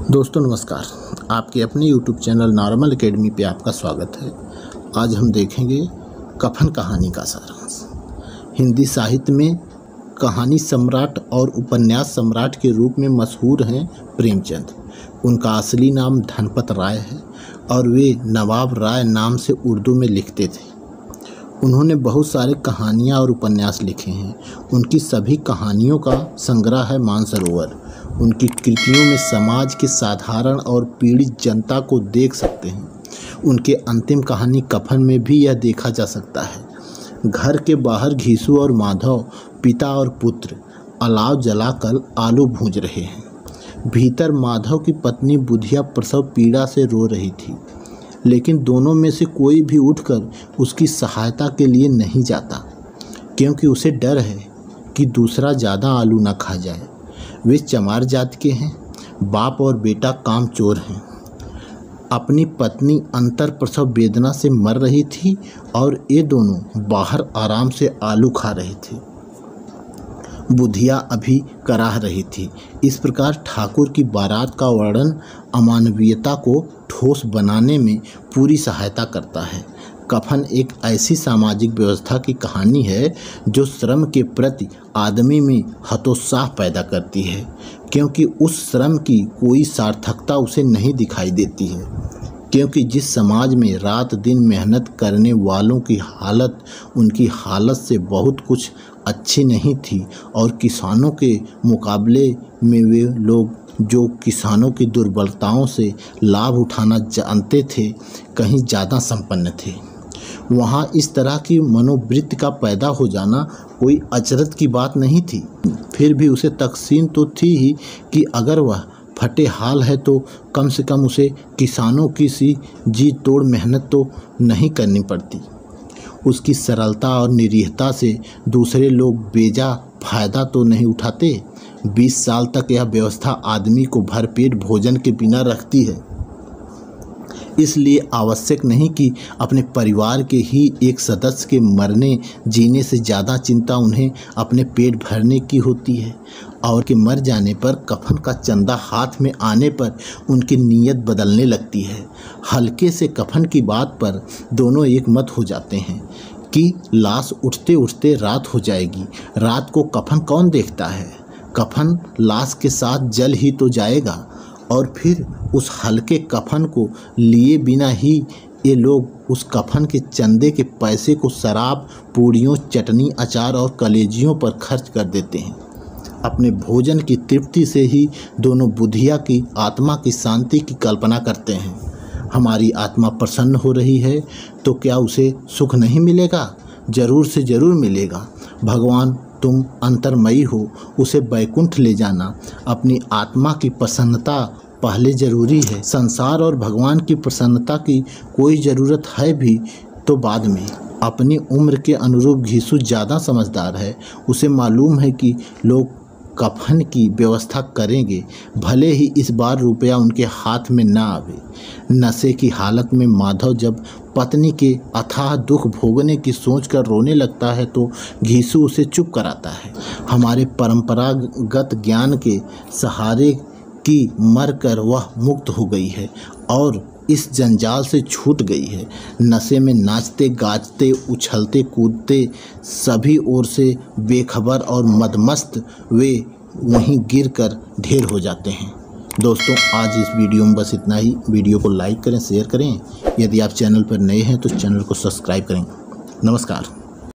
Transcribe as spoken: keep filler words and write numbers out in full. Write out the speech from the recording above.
दोस्तों नमस्कार, आपके अपने यूट्यूब चैनल नॉर्मल एकेडमी पे आपका स्वागत है। आज हम देखेंगे कफन कहानी का सारांश। हिंदी साहित्य में कहानी सम्राट और उपन्यास सम्राट के रूप में मशहूर हैं प्रेमचंद। उनका असली नाम धनपत राय है और वे नवाब राय नाम से उर्दू में लिखते थे। उन्होंने बहुत सारे कहानियाँ और उपन्यास लिखे हैं। उनकी सभी कहानियों का संग्रह है मानसरोवर। उनकी कृतियों में समाज के साधारण और पीड़ित जनता को देख सकते हैं। उनके अंतिम कहानी कफन में भी यह देखा जा सकता है। घर के बाहर घीसू और माधव पिता और पुत्र अलाव जलाकर आलू भूंज रहे हैं। भीतर माधव की पत्नी बुधिया प्रसव पीड़ा से रो रही थी, लेकिन दोनों में से कोई भी उठकर उसकी सहायता के लिए नहीं जाता, क्योंकि उसे डर है कि दूसरा ज़्यादा आलू न खा जाए। वे चमार जात के हैं। बाप और बेटा कामचोर हैं। अपनी पत्नी अंतर प्रसव वेदना से मर रही थी और ये दोनों बाहर आराम से आलू खा रहे थे। बुधिया अभी कराह रही थी। इस प्रकार ठाकुर की बारात का वर्णन अमानवीयता को ठोस बनाने में पूरी सहायता करता है। कफन एक ऐसी सामाजिक व्यवस्था की कहानी है जो श्रम के प्रति आदमी में हतोत्साह पैदा करती है, क्योंकि उस श्रम की कोई सार्थकता उसे नहीं दिखाई देती है। क्योंकि जिस समाज में रात दिन मेहनत करने वालों की हालत उनकी हालत से बहुत कुछ अच्छी नहीं थी, और किसानों के मुकाबले में वे लोग जो किसानों की दुर्बलताओं से लाभ उठाना जानते थे कहीं ज़्यादा संपन्न थे, वहाँ इस तरह की मनोवृत्ति का पैदा हो जाना कोई अचरज की बात नहीं थी। फिर भी उसे तकसीम तो थी ही कि अगर वह फटे हाल है तो कम से कम उसे किसानों की सी जी तोड़ मेहनत तो नहीं करनी पड़ती। उसकी सरलता और निरीहता से दूसरे लोग बेजा फायदा तो नहीं उठाते। बीस साल तक यह व्यवस्था आदमी को भरपेट भोजन के बिना रखती है। इसलिए आवश्यक नहीं कि अपने परिवार के ही एक सदस्य के मरने जीने से ज़्यादा चिंता उन्हें अपने पेट भरने की होती है, और कि मर जाने पर कफन का चंदा हाथ में आने पर उनकी नीयत बदलने लगती है। हल्के से कफन की बात पर दोनों एक मत हो जाते हैं कि लाश उठते उठते रात हो जाएगी। रात को कफन कौन देखता है? कफन लाश के साथ जल ही तो जाएगा, और फिर उस हल्के कफन को लिए बिना ही ये लोग उस कफन के चंदे के पैसे को शराब, पूड़ियों, चटनी, अचार और कलेजियों पर खर्च कर देते हैं। अपने भोजन की तृप्ति से ही दोनों बुधिया की आत्मा की शांति की कल्पना करते हैं। हमारी आत्मा प्रसन्न हो रही है तो क्या उसे सुख नहीं मिलेगा? जरूर से जरूर मिलेगा। भगवान तुम अंतर्मयी हो, उसे बैकुंठ ले जाना। अपनी आत्मा की प्रसन्नता पहले जरूरी है। संसार और भगवान की प्रसन्नता की कोई ज़रूरत है भी तो बाद में। अपनी उम्र के अनुरूप घीसू ज़्यादा समझदार है। उसे मालूम है कि लोग कफन की व्यवस्था करेंगे, भले ही इस बार रुपया उनके हाथ में ना आवे। नशे की हालत में माधव जब पत्नी के अथाह दुख भोगने की सोचकर रोने लगता है तो घीसू उसे चुप कराता है। हमारे परंपरागत ज्ञान के सहारे की मरकर वह मुक्त हो गई है और इस जंजाल से छूट गई है। नशे में नाचते गाजते उछलते कूदते सभी ओर से बेखबर और मदमस्त वे वहीं गिरकर ढेर हो जाते हैं। दोस्तों आज इस वीडियो में बस इतना ही। वीडियो को लाइक करें, शेयर करें। यदि आप चैनल पर नए हैं तो चैनल को सब्सक्राइब करें। नमस्कार।